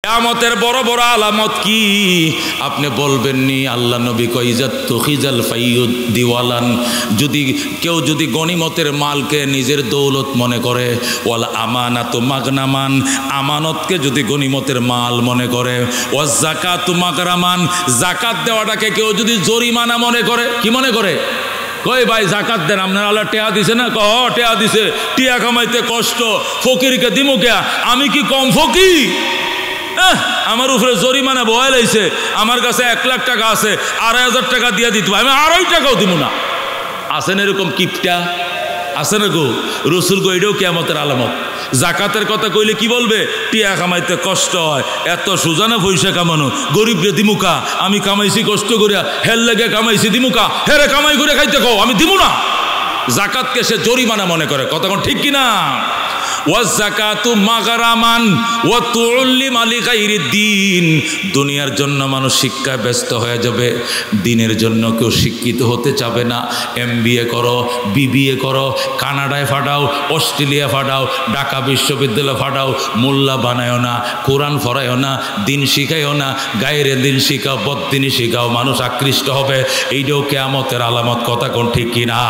কিয়ামতের বড় বড় আলামত কি আপনি বলবেন নি? আল্লাহ নবী কয় ইজাত তুখিজাল ফাইয়ুদ দিওয়ালান, কেউ যদি গনিমতের মালকে নিজের দৌলত মনে করে, ওয়াল আমানাতু মাগনামান, আমানতকে যদি গনিমতের মাল মনে করে, ওয়াজ যাকাতু মাগরামান, যাকাত দেওয়াটাকে কেউ যদি জরিমানা মনে করে, কি মনে করে? কই ভাই যাকাত দেন, আপনার আল্লাহ টেয়া দিছে না? টেয়া দিছে, টিয়া কামাইতে কষ্ট, ফকিরকে দিমু কে? আমি কি কম ফকির? আমার উপরে জরিমানা বয়ে লাইছে, আমার কাছে 1 লাখ টাকা আছে, 2,500 টাকা দিয়ে দিতে, আমি 2.5 টাকাও দিব না। আছেন এরকম কিপটা? আছে না গো? রসুল গো এটাও কিয়ামতের আলামত। জাকাতের কথা কইলে কি বলবে? টিয়া কামাইতে কষ্ট হয়, এত সুজানা পয়সা কামানো, গরিব রে দিমুকা, আমি কামাইছি কষ্ট করিয়া, হের লেগে কামাইছি দিমুকা, হেরে কামাই করে খাইতে কও, আমি দিমু না। জাকাতকে সে জরিমানা মনে করে, কতক্ষণ ঠিক কিনা? ওয়াজ্জাকাতু মাগরামান ওয়া তুউল্লিমা লিগাইরিদ্দিন, দুনিয়ার জন্য মানুষ শিক্ষায় ব্যস্ত হয়ে যাবে, দিনের জন্য কেউ শিক্ষিত হতে চাবে না। MBA করো, BBA করো, কানাডায় ফাটাও, অস্ট্রেলিয়া ফাটাও, ঢাকা বিশ্ববিদ্যালয় ফাটাও, মোল্লা বানায়ও না, কোরআন পড়ায়ও না, দিন শিখায়ও না, গায়েরে দিন শিখাও, বদ্দিনী শিখাও, মানুষ আকৃষ্ট হবে। এইটাও কিয়ামতের আলামত, কথা কোন ঠিক কিনা?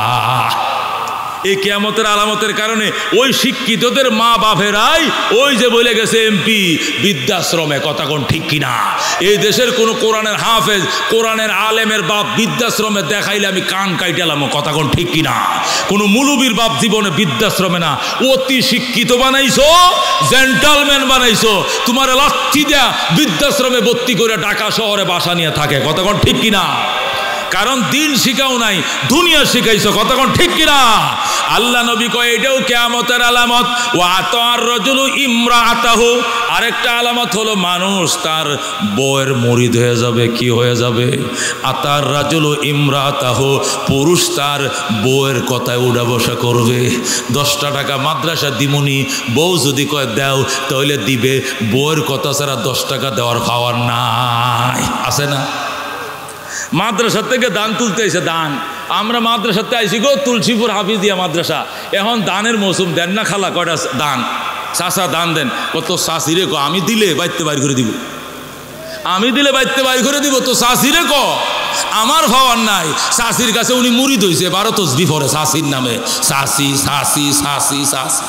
এই কিয়ামতের আলামতের কারণে ওই শিক্ষিতদের মা বাপেরাই ওই যে বলে গেছে MP বৃদ্ধাশ্রমে, কথা কোন ঠিক কিনা? এই দেশের কোনো কোরআনের হাফেজ, কোরআনের আলেমের বাপ বৃদ্ধাশ্রমে দেখাইলে আমি কান কাইটালাম, কথা কোন ঠিক কিনা? কোনো মুলুবির বাপ জীবনে বৃদ্ধাশ্রমে না। অতি শিক্ষিত বানাইছো, জেন্টালম্যান বানাইছো, তোমার লাচ্ছি দেয়া বৃদ্ধাশ্রমে ভর্তি করে ঢাকা শহরে বাসা নিয়ে থাকে, কথা কোন ঠিক কিনা? কারণ দিন শিখাও নাই, দুনিয়া শিখাইছো, কতক্ষণ ঠিক কিনা? আল্লাহ নবী কয় এটাও কিয়ামতের আলামত। ওয়া আতার রাজুলু ইমরাআতাহু, আরেকটা আলামত হলো মানুষ তার বউয়ের মুরিদ হয়ে যাবে। কি হয়ে যাবে? আতার রাজুলু ইমরাআতাহু, পুরুষ তার বউয়ের কথায় উড়া বসা করবে। 10টা টাকা মাদ্রাসা দিমুনি, বউ যদি কয় দাও তাহলে দিবে, বউয়ের কথা ছাড়া 10 টাকা দেওয়ার খাওয়ার নাই। আছে না? মাদ্রাসা থেকে দান তুলতে এসে দান, আমরা মাদ্রাসাতে আইসি গো, তুলসীপুর হাফিজিয়া মাদ্রাসা, এখন দানের মৌসুম, দেন না খালা কয়টা দান? চাচা দান দেন। কত চাষিরে ক, আমি দিলে বাইতে বাইর করে দিব, আমি দিলে বাইতে বাইর করে দিব, তো চাষিরে ক আমার ভাবার নাই। চাষির কাছে উনি মুরিদ হইছে, 12 তসবিহ পড়ে চাষির নামে, চাষি চাষি চাষি চাষি,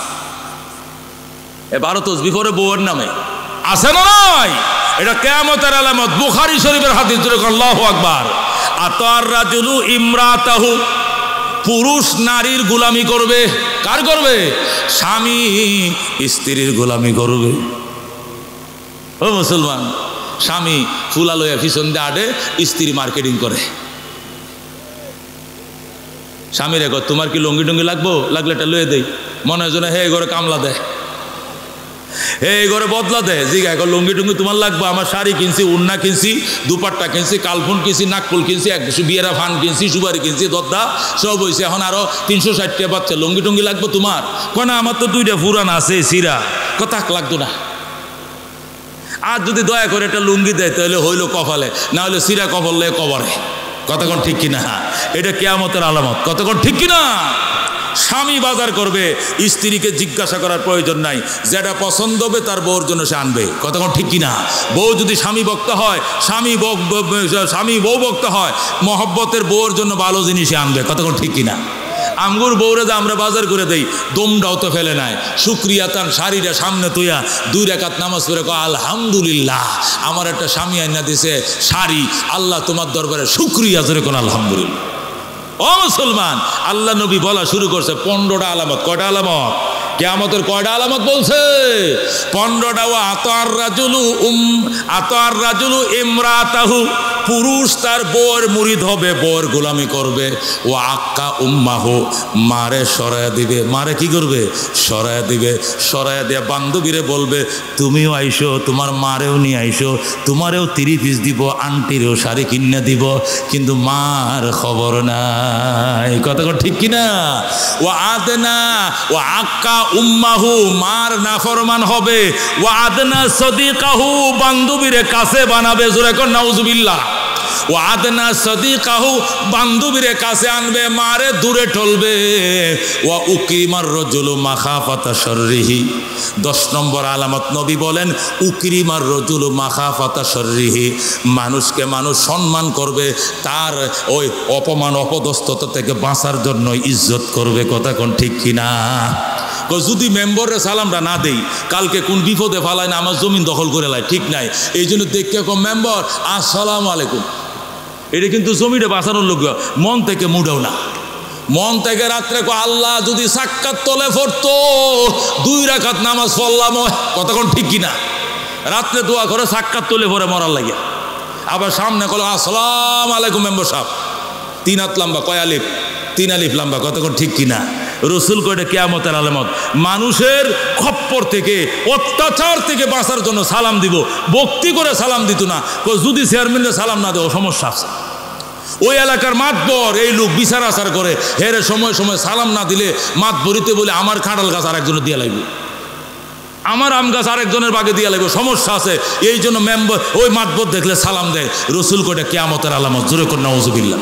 12 তসবিহ পড়ে বউয়ের নামে। আছে না নাই? এটা কিয়ামতের আলামত। বুখারী শরীফের হাদিস, আল্লাহু আকবার। আতার রাজুলু ইমরাতাহু, পুরুষ নারীর গোলামি করবে। কার করবে? স্বামী স্ত্রীর গোলামি করবে। ও মুসলমান, স্বামী ফুলা লইয়া পিছন দিয়ে আডে, স্ত্রী মার্কেটিং করে। স্বামীর এখন তোমার কি লুঙ্গি টুঙ্গি লাগবো? লাগলে এটা লয়ে দেই, মনে হয় যেন হে ঘরে কামলা দেয়, এই ঘরে বদলা দেয়। জিগা এখন লুঙ্গি টুঙ্গি তোমার লাগবে? আমার শাড়ি কিনছি, উন্না কিনছি, দুপাট্টা কিনছি, কালফুন কিনছি, নাকফুল কিনছি, 100 বিয়েরা ফান কিনছি, সুপারি কিনছি, দদ্দা সব হয়েছে, এখন আরো 360 টাকা পাচ্ছে, লুঙ্গি টুঙ্গি লাগবে তোমার? কেন আমার তো 2টা পুরান আছে সিরা, কথা লাগতো না। আর যদি দয়া করে একটা লুঙ্গি দেয় তাহলে হইলো কপালে, না হলে সিরা কপাল লে কবরে, কতক্ষণ ঠিক কিনা? এটা কিয়ামতের আলামত, কতক্ষণ ঠিক কিনা? স্বামী বাজার করবে, স্ত্রীকে জিজ্ঞাসা করার প্রয়োজন নাই, যেটা পছন্দ হবে তার বউর জন্য সে আনবে, কতক্ষণ ঠিক কিনা? বউ যদি স্বামী ভক্ত হয়, স্বামী বউ ভক্ত হয়, মহব্বতের বউর জন্য ভালো জিনিসই আনবে, কতক্ষণ ঠিক কিনা? আঙ্গুর বউরে যে আমরা বাজার করে দেই, দমটাও তো ফেলে নাই, শুক্রিয়া তার শাড়িটা সামনে তুইয়া 2 রাকাত নামাজ পড়ে কয় আলহামদুলিল্লাহ, আমার একটা স্বামী আইনা দিছে শাড়ি, আল্লাহ তোমার দরবারে শুক্রিয়া, জোরে কোন আলহামদুলিল্লাহ। ও মুসলমান, আল্লাহ নবী বলা শুরু করছে 15টা আলামত। কয়টা আলামত? কিয়ামতের কয়টা আলামত বলছে? 15টা। ও আতার রাজুলু ইমরাতাহু, পুরুষ তার বউয়ের মুরিদ হবে, বউয়ের গোলামি করবে। ও আক্কা উম্মাহু, মারে সরায়া দিবে। মারে কি করবে? সরায়া দিবে। সরায়া দিয়ে বান্ধবীরে বলবে তুমিও আইসো, তোমার মারেও নিয়ে আইসো, তোমারেও 30 পিস দিব, আন্টিরেও শাড়ি কিনে দিব, কিন্তু মার খবর নাই, কথা ঠিক কিনা? ও আদনা ও আক্কা উম্মাহু, মার নাফরমান হবে। ও আদনা সদিকাহু, বান্ধবীরে কাছে বানাবে, জোরে কর নাউজুবিল্লাহ। ও আদনা সাদিকাহু, বান্ধবীরে কাছে আনবে, মারে দূরে ঠলবে। ওয়া উকিমার রাজুলু মাখাফাতা শাররিহি, 10 নম্বর আলামত নবী বলেন উকরিমার রাজুলু মাখাফাতা শাররিহি, মানুষকে মানুষ সম্মান করবে, তার ওই অপমান অপদস্থতা থেকে বাঁচার জন্য ইজ্জত করবে। কথা কোন ঠিক কিনা? যদি মেম্বরে সালামটা না দেই, কালকে কোন বিপদে ফালায় না আমার জমিন দখল করে লাই, ঠিক নাই। এই জন্য দেখে কম মেম্বর আসসালামু আলাইকুম, এটা কিন্তু জমিটা বাঁচানোর লোক, মন থেকে মুডাও না। মন থেকে রাত্রে আল্লাহ যদি সাক্কাত তলে পড়তো 2 রাকাত নামাজ পড়লাম, কথা কোন ঠিক কিনা? রাত্রে দোয়া করে সাক্কাত তলে পড়ে মরার লাগে, আবার সামনে কল আসসালামু আলাইকুম মেম্বার সাহেব, 3 হাত লম্বা, কয় আলিফ? 3 আলিফ লম্বা, কথা কোন ঠিক কিনা? রসুল কয়টা কিয়ামতের আলামত। মানুষের খপ্পর থেকে, অত্যাচার থেকে বাঁচার জন্য সালাম দিব, ভক্তি করে সালাম দিত না। যদি চেয়ারম্যানের সালাম না দেও সমস্যা আছে। ওই এলাকার মাতবর এই লোক বিচার আচার করে, হেরে সময় সময় সালাম না দিলে মাতবরিতে বলে আমার কাঁঠাল গাছ আরেকজনের দিয়ে লাগবে, আমার আম গাছ আরেকজনের বাগে দিয়ে লাগবে, সমস্যা আছে। এই জন্য মেম্বার ওই মাতবর দেখলে সালাম দেয়। রসুল কয়টা কিয়ামতের আলামত, জোরে করে নাউজুবিল্লাহ।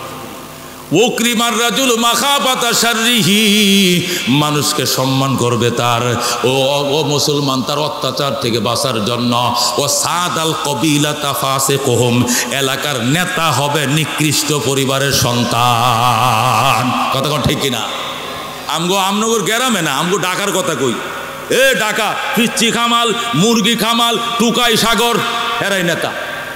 ওকরিমার রাজুল মাখাফাতা শাররিহি, মানুষকে সম্মান করবে তার ও মুসলমান তার অত্যাচার থেকে বাঁচার জন্য। ও সাদাল কবিলাতা ফাসিকুহুম, এলাকার নেতা হবে নিকৃষ্ট পরিবারের সন্তান। কথা কোন ঠিক কিনা? আমনগর গ্রামে না, আমগো ঢাকার কথা কই। ঢাকা পিচ্চি খামাল, মুরগি খামাল, টুকাই সাগর, এরাই নেতা।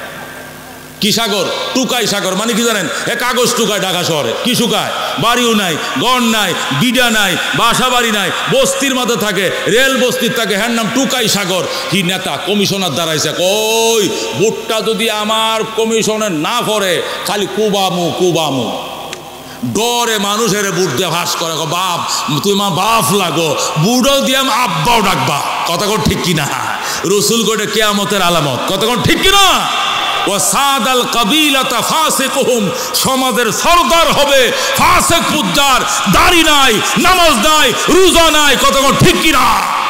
কি সাগর? টুকাই সাগর মানে কি জানেন? কাগজ টুকায় ঢাকা শহরে। কি শুকায়? বাড়িও নাই, গড় নাই, বিডা নাই, বাসা বাড়ি নাই, বস্তির মধ্যে থাকে, রেল বস্তির থাকে, হ্যার নাম টুকাই সাগর। কি নেতা? কমিশনার দাঁড়াইছে, ওই ভোটটা যদি আমার কমিশনের না পড়ে খালি কুবামু কুবামু। ডরে মানুষের বুট দিয়ে ভাস করে, বাপ তুই মা বাপ লাগো, বুড়ো দিয়ে আব্বাও ডাকবা। কথা কোন ঠিক কিনা? রসুল কোটে কিয়ামতের আলামত। কথা কোন ঠিক কিনা? ও সাদাল কবিলাতা ফাসিকুহুম, সমাজের সরদার হবে ফাসিক পুজ্জার, দাড়ি নাই, নামাজ নাই, রোজা নাই। কথা কোন ঠিক কিনা?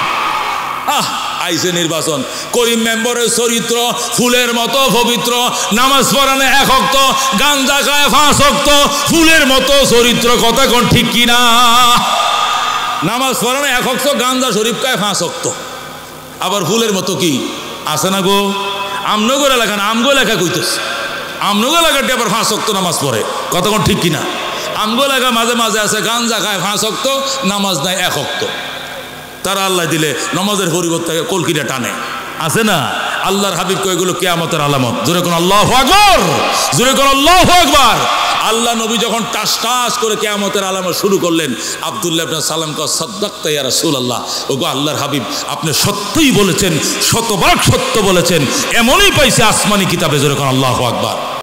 আইসে নির্বাচন, করিম মেম্বরের চরিত্র ফুলের মতো পবিত্র, নামাজ পড়ানো 1 ওয়াক্ত, গাঞ্জা খায় 5 ওয়াক্ত, ফুলের মতো চরিত্র। কথা কোন ঠিক কিনা? নামাজ পড়ানো 1 ওয়াক্ত, গাঞ্জা শরীফ খায় 5 ওয়াক্ত, আবার ফুলের মতো কি আছে না গো? আমনগর এলাকা না, আমগো এলাকা কইতেছে, আমনগর এলাকাটি আবার 5 ওয়াক্ত নামাজ পড়ে। কথা কোন ঠিক কিনা? আমগো এলাকা মাঝে মাঝে আছে গাঞ্জা খায় 5 ওয়াক্ত, নামাজ নাই 1 ওয়াক্ত। তারা আল্লাহ দিলে নামাজের পরিবর্তে কলকিটা টানে, আছে না? আল্লাহর হাবিব কয় এগুলো কিয়ামতের আলামত। জোরে কোন আল্লাহু আকবার, জোরে কোন আল্লাহু আকবার। আল্লাহ নবী যখন টাস টাস করে কিয়ামতের আলামত শুরু করলেন, আব্দুল্লাহ ইবনে সালাম কয় সাদ্দাকতা ইয়া রাসূলুল্লাহ, ওগো আল্লাহর হাবিব আপনি সত্যই বলেছেন, শতভাগ সত্য বলেছেন, এমনই পাইছে আসমানি কিতাবে। জোরে কোন আল্লাহু আকবার।